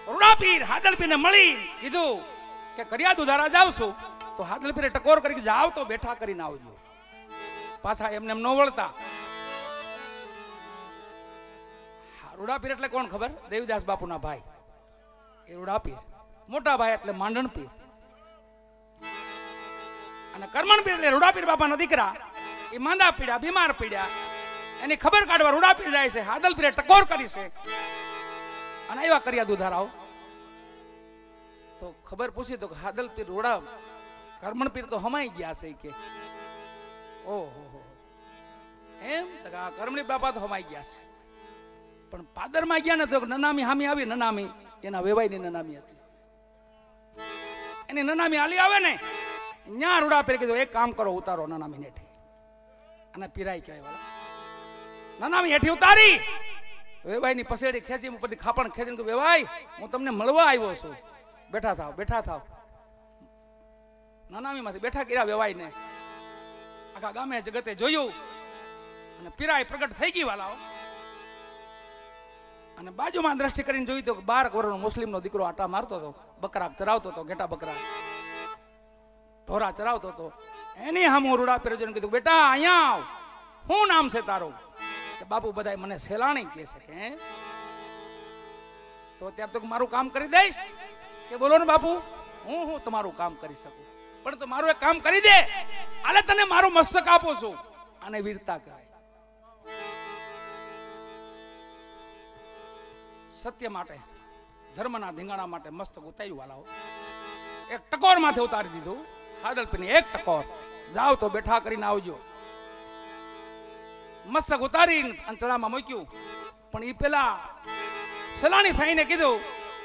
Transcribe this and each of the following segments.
રૂડાપીર હાદલપીરને મળી કીધું કે કરિયા દુધારા જાવ છું તો હાદલપીરે ટકોર કરી જાવ તો બેઠા કરીને આવજો. પાછા એમને એમ ન વળતા. રૂડાપીર એટલે કોણ ખબર? દેવીદાસ બાપુના ભાઈ એ રૂડાપીર. મોટા ભાઈ એટલે માંડણ પીર અને કરમણ પીર એટલે રૂડાપીર બાપાના દીકરા. એ માંદા પીડ્યા, બીમાર પીડ્યા, એની ખબર કાઢવા રૂડાપીર જાય છે. હાદલપીરે ટકોર કરી છે અને આવ્યા કર્યા દુધારાઓ. તો ખબર પૂછી તો હાદલપીર રૂડા કરમણ પીર તો હમાઈ ગયા છે કે ઓહો એમ કરમણી બાપા તો હમાઈ ગયા છે. પણ પાદરમાં ગયા ને તો નનામી હામી આવી. નનામી એના વેવાઈની નનામી હતી. એની નનામી હાલી આવે ને ન્યા રૂડાપીર કીધું એક કામ કરો, ઉતારો નનામી હેઠી. અને પીરાઈ કહેવાય વાળા નનામી હેઠી ઉતારી વેવાઈની પસેડી ખેંચી ઉપરથી ખાપણ ખેંચીને કહ્યું વેવાઈ હું તમને મળવા આવ્યો છું, બેઠા થાવ બેઠા થાવ. નનામીમાંથી બેઠા કર્યા વેવાઈને. આખા ગામે જગતે જોયું અને પીરાઈ પ્રગટ થઈ ગઈ વાલાઓ. અને બાજુમાં દ્રષ્ટિ કરીને જોયું તો 12 વર્ષનો મુસ્લિમનો દીકરો આટા મારતો હતો, બકરા ચરાવતો હતો, ઘેટા બકરા ઢોરા ચરાવતો હતો. એની સામે રૂડાપીર જોઈને કીધું બેટા અહીંયા આવ, શું નામ છે તારું? બાપુ બધા મને સેલાણી કહે છે. હે તો ત્યારે તો મારું કામ કરી દઈશ કે બોલો ને બાપુ હું તમારું કામ કરી શકું, પણ તો મારું એક કામ કરી દે, આલે તને મારું મસ્તક આપું છું. આને વીરતા કહેવાય. સત્ય માટે, ધર્મના ધીંગાણા માટે મસ્તક ઉતાર્યું વાલાઓ. એક ટકોર માથે ઉતારી દીધું હાદલપીરની. એક ટકોર જાવ તો બેઠા કરીને આવજો. મસ્તક ઉતારીને અંચળામાં મૂક્યું. પણ એ પેલા સલાણી સાઈને કીધું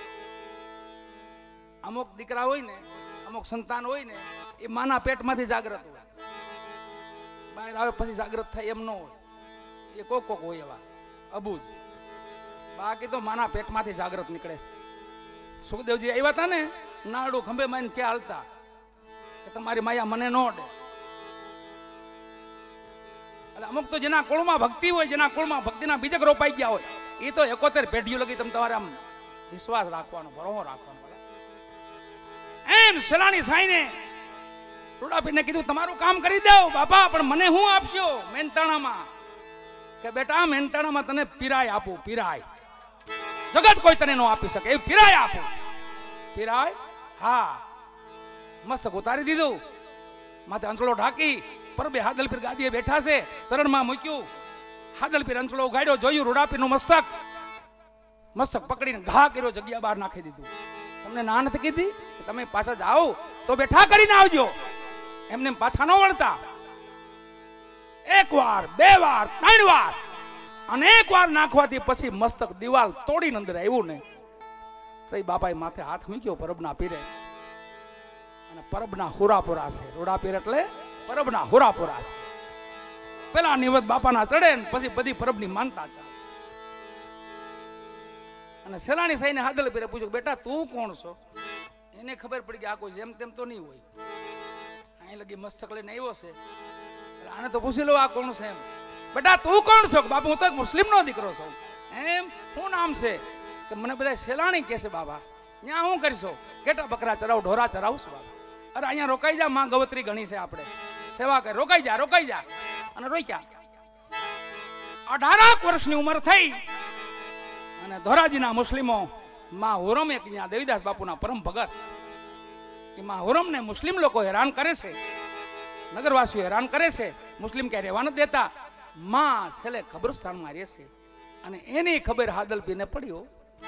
અમુક દીકરા હોય ને, અમુક સંતાન હોય ને, એ માના પેટમાંથી જાગ્રત હોય, બહાર આવે પછી જાગ્રત થાય એમ ન હોય. એ કોક હોય એવા અબુજ. બાકી તો માના પેટમાંથી જાગ્રત નીકળે. સુખદેવજી આવ્યા હતા ને નાડું ખંભે મારીને ક્યાં હાલતા કે તમારી માયા મને ન અડે. એટલે અમુક તો જેના કુળમાં ભક્તિ હોય, જેના કુળમાં ભક્તિના બીજક રોપાઈ ગયા હોય, એ તો 71 પેઢીઓ લગી તમે તમારે આમ વિશ્વાસ રાખવાનો, ભરોસો રાખવાનો. એમ સલાણી સાઈને રૂડાપીરને કીધું તમારું કામ કરી દઉં બાપા, પણ મને શું આપશો મહેનતાણામાં? કે બેટા મહેનતાણામાં તને પીરાય આપું. પીરાય જગત કોઈ તને ન આપી શકે, એ પીરાય આપું. પીરાય હા. મસ્તક ઉતારી દીધું, માથે અંચળો ઢાંકી પરબે હાદલપીર ગાદીએ બેઠા છે, ચરણમાં મૂક્યું. હાદલપીર અંચળો ઉગાડ્યો, જોયું રૂડાપીરનું મસ્તક. મસ્તક પકડીને ઘા કર્યો, જગ્યા બહાર નાખી દીધું. તમને ના નથી કીધી કે તમે પાછા જાઓ તો બેઠા કરીને આવજો, એમને પાછા ન વળતા. 1 વાર 2 વાર 3 વાર અને 1 વાર નાખવાથી પછી મસ્તક દિવાલ તોડીને અંદર આવ્યું ને તો એ બાપાએ માથે હાથ મૂક્યો પરબના પીરે. અને પરબના હુરાપુરા છે. રૂડાપીર એટલે પરબના હુરાપુરા છે. પેલા નિવત બાપાના ચડે ને પછી બધી પરબની માનતા ચાલે. અને સેલાણી સાઈને હાદલપીરે પૂછ્યું બેટા તું કોણ છો? એને ખબર પડી કે આ કોઈ જેમ તેમ તો નહીં હોય, અહીં લગી મસ્તક લઈને આવ્યો છે, આને તો પૂછી લો આ કોણ છે એમ. બેટા તું કોણ છો? બાપુ હું તો મુસ્લિમનો દીકરો છું. એમ શું નામ છે? કે મને બધા સેલાણી કહે છે બાબા. ત્યાં શું કરીશો? ઘેટા બકરા ચરાવ, ઢોરા ચરાવશું બાબા. અરે અહીંયા રોકાઈ જા, માં ગવત્રી ઘણી છે, આપણે સેવા કરે. રોકાઈ જા રોકાઈ જા. અને રોક્યા. 18 વર્ષની ઉંમર થઈ અને ધોરાજીના મુસ્લિમો માં હુરમ એક ત્યાં દેવીદાસ બાપુના પરમ ભગત, એ માં હુરમને મુસ્લિમ લોકો હેરાન કરે છે, નગરવાસીઓ હેરાન કરે છે, મુસ્લિમ ક્યાં રહેવા નથી દેતા. માં છેલ્લે કબ્રસ્તાનમાં રહે છે. અને એની ખબર હાદલપીરને પડ્યો.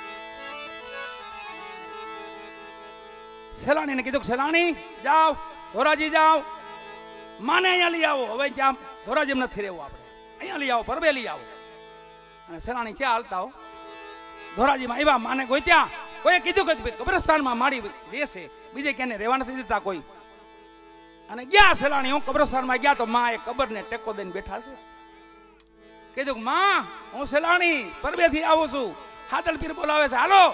સેલાણીને કીધું સેલાણી જાઓ, ધોરાજી જાઓ, માને અહીંયા લઈ આવો. હવે ત્યાં ધોરાજી નથી રહેવું, આપણે અહીંયા લઈ આવો, પરબે લઈ આવો. અને સેલાણી ક્યાં હાલતા હો? ધોરાજીમાં આવ્યા. માને કોઈ ત્યાં કોઈ કીધું કે કબ્રસ્તાનમાં માડી રહેશે, બીજે ક્યાંને રહેવા નથી દેતા કોઈ. અને ગયા સેલાણી, હું કબ્રસ્તાનમાં ગયા તો માં એ કબરને ટેકો દઈને બેઠા છે. કીધું માં હું સેલાણી પરબેથી આવું છું, હાદલપીર બોલાવે છે, હાલો.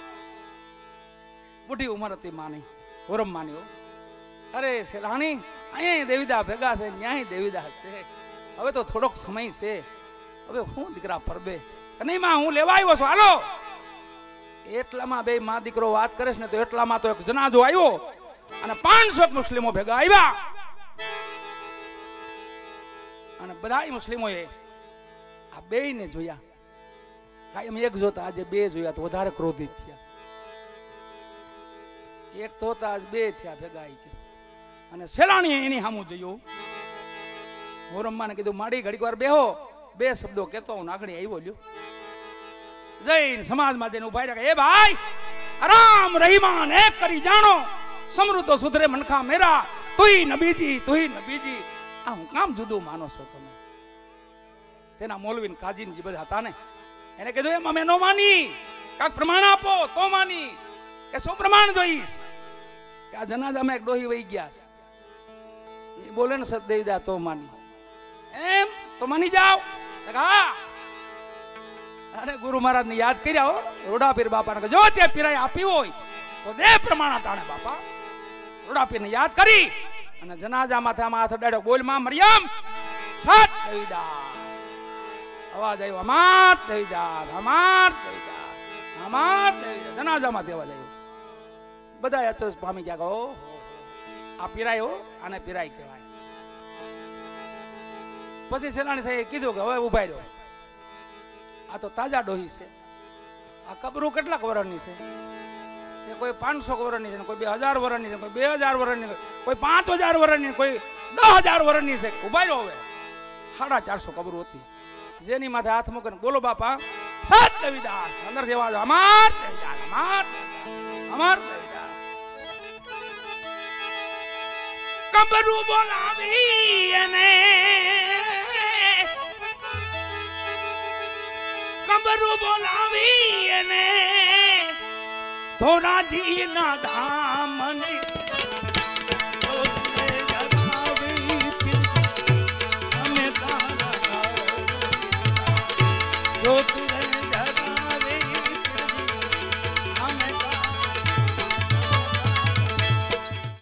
બુઢી ઉંમર હતી માની, હુરમ માની. અરે સેલાણી અહીંયા દેવીદાસ ભેગા છે, ન્યાય દેવીદાસ છે, હવે તો થોડોક સમય છે, હવે હું દીકરા પરબે નહીં માં હું લેવા આવ્યો છું, હાલો. એટલામાં બે માં દીકરો વાત કરે છે ને તો એટલામાં તો એક જનાજો આવ્યો અને 500 મુસ્લિમો ભેગા આવ્યા અને બધા મુસ્લિમોએ આ બેયને જોયા. કાયમ એક જોતા આજે બે જોયા તો વધારે ક્રોધિત થયા. એક જોતા આજ બે થયા ભેગા આવી અને સેલાણીએ એની સામું જોયું. મોરમ્માને કીધું માડી ઘડીક વાર બેહો, બે શબ્દો કેતો હું આગળ આવ્યો લ્યો. જૈન સમાજમાં જઈને ઉભા રહ્યા. એ ભાઈ રામ રહીમાન એક કરી જાણો, સમૃદ્ધ સુધરે મનખા મેરા, તુઈ નબીજી. આ હું કામ જુદું માનો છો તમે? તેના મોલવીન કાજીન જે બધા હતા ને એને કીધું એમ અમે નો માની, કાક પ્રમાણ આપો તો માની. કે શું પ્રમાણ જોઈશ? કે આ જનાજામાં એક ડોહી વહી ગયા છે, એ બોલે ને સતદેવદા તો માની. એમ તો માની જાઓ. હા. અરે ગુરુ મહારાજ ને યાદ કર્યા હો, રોડા પીર બાપા ને જો ત્યાં પીરાય આપી હોય તો દે પ્રમાણ ટાણે બાપા. રોડા પીર ને યાદ કરી અને જનાજા માથે આમાં હાથ અડાડ્યો. બોલ માં મરિયમ સત દેવીદા. અવાજ આવ્યો અમાર દેવીદા, અમાર દેવીદા, અમાર દેવીદા. જનાજા માંથી અવાજ આવ્યો. બધા અચરજ પામી ગયા. કહો આ પીરાય હો, આને પીરાય કહેવાય. પછી સેનાની સાહેબ કીધું કે હવે ઉભા રહ્યો, આ તો તાજા ડોહી છે. આ કબરું કેટલાક વર્ષની છે? કે કોઈ 500 વર્ષની છે, કોઈ 2000 વર્ષની છે, કોઈ 2000 વર્ષની, કોઈ 5000 વર્ષની, કોઈ 10000 વર્ષની છે. ઉભા રહ્યો હવે. 450 કબરું હતી. જેની માથે હાથ મૂકીને બોલો બાપા સત દેવીદાસ. અંદર જેવા અમાર દેવીદાસ, અમાર દેવીદાસ. કબરું બોલાવી અને કબરું બોલાવી અને ધોરાજી ના ધામ ને